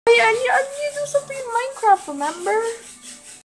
I need to do something in Minecraft, remember?